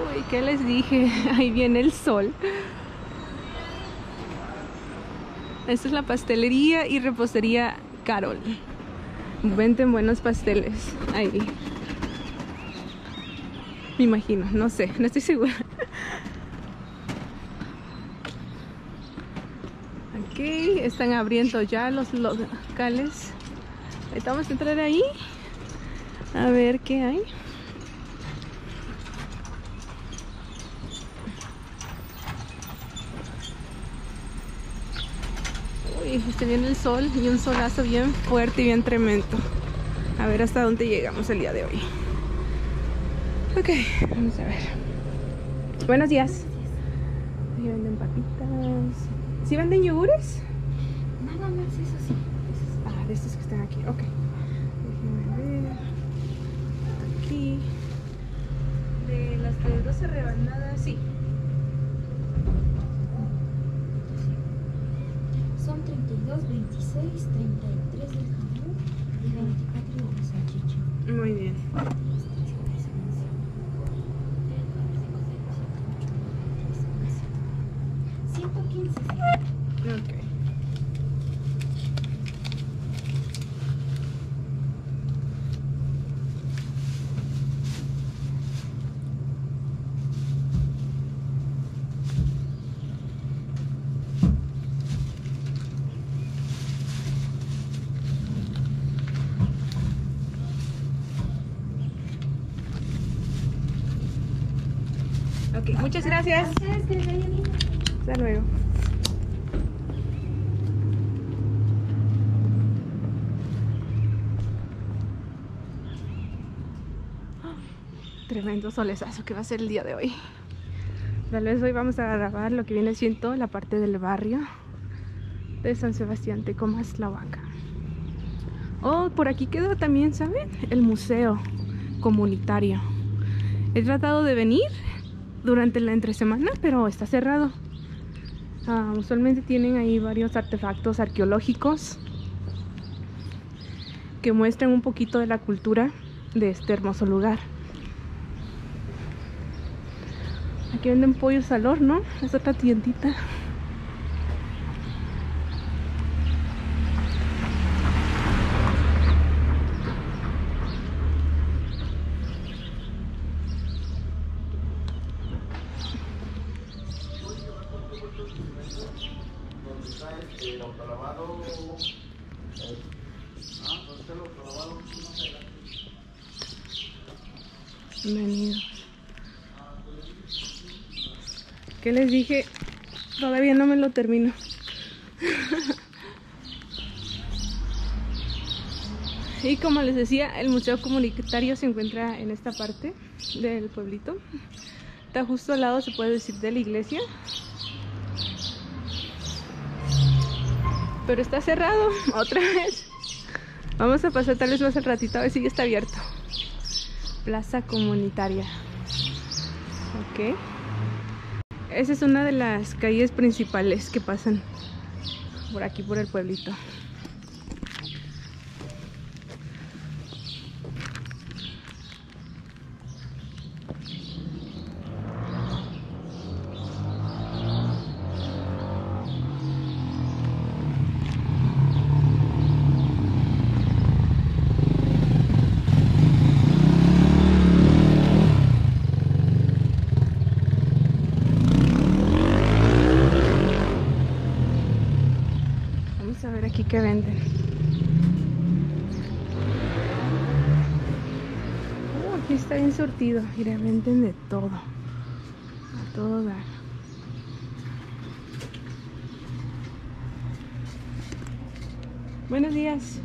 Uy, ¿qué les dije? Ahí viene el sol. Esta es la pastelería y repostería Carol. Venden buenos pasteles ahí. Me imagino, no sé, no estoy segura. Ok, están abriendo ya los locales. Ahorita vamos a entrar ahí a ver qué hay. Uy, viene el sol y un solazo bien fuerte y bien tremendo. A ver hasta dónde llegamos el día de hoy. Ok, vamos a ver. Buenos días. Ahí venden papitas. ¿Sí venden yogures? Nada más, eso sí. Ah, de estos que están aquí, ok. Déjenme ver. Aquí. De las de 12 rebanadas, sí. Son 32, 26, 33 del jamón y 24 de la salchicha. Muy bien. 115. Ok. Ok, muchas gracias. Gracias, que les vaya bien. Hasta luego. Tremendo solezazo que va a ser el día de hoy. Tal vez hoy vamos a grabar lo que viene siendo la parte del barrio de San Sebastián Tecomaslahuaca. Oh, por aquí queda también, ¿saben? El museo comunitario. He tratado de venir durante la entresemana, pero está cerrado. Usualmente tienen ahí varios artefactos arqueológicos que muestran un poquito de la cultura de este hermoso lugar. Aquí venden pollos al horno, es otra tiendita. Bienvenidos. ¿Qué les dije? Todavía no me lo termino. Y como les decía, el museo comunitario se encuentra en esta parte del pueblito. Está justo al lado, se puede decir, de la iglesia. Pero está cerrado otra vez. Vamos a pasar tal vez más al ratito a ver si ya está abierto. Plaza comunitaria. Ok. Esa es una de las calles principales que pasan por aquí, por el pueblito. A ver aquí qué venden. Aquí está bien surtido. Mira, venden de todo. A todo dar. Buenos días.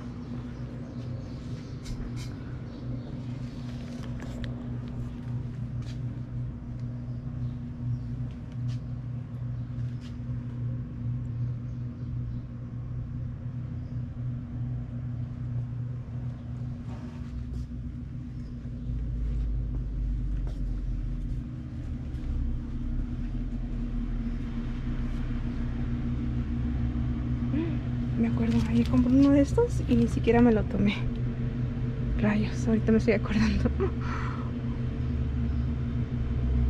Me acuerdo, ayer compré uno de estos y ni siquiera me lo tomé. Rayos, ahorita me estoy acordando.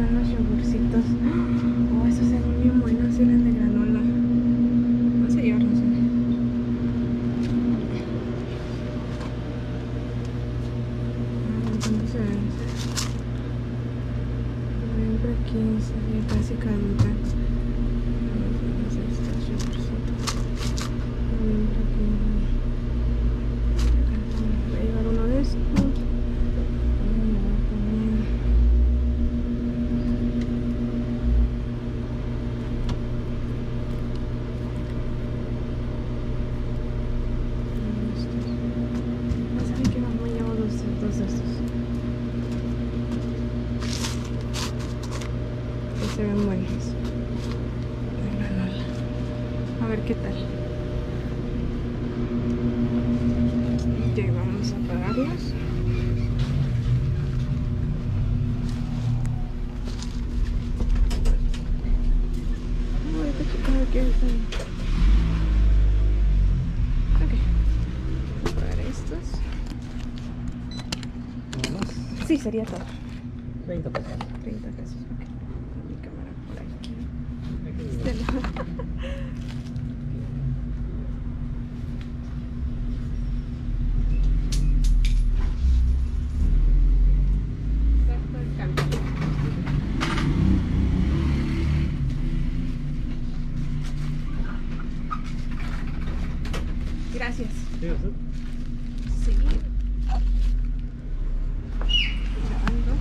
están los yogurcitos. Oh, esos se ven bien buenos, eran de granola. Vamos a llevarnos uno. ¿Cuánto se vence? 15, ya casi caduca. Vamos a estos yogurcitos. Voy a llevar uno de estos. Se ven buenos. A ver qué tal. Ya vamos a pagarlos. Ahorita checando qué es. Ok. Voy a pagar estos. Sí, sería todo. 30 pesos. 30 pesos. Ok. Mi cámara por aquí. Este lado. Gracias. Sí. Grabando.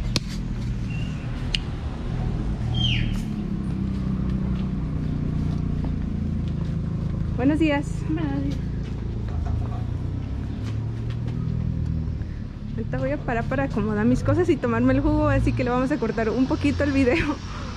Buenos días. Ahorita voy a parar para acomodar mis cosas y tomarme el jugo, así que le vamos a cortar un poquito el video.